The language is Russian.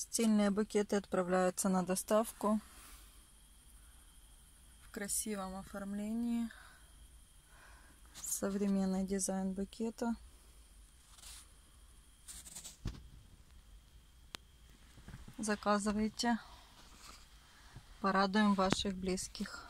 Стильные букеты отправляются на доставку в красивом оформлении. Современный дизайн букета. Заказывайте, порадуем ваших близких.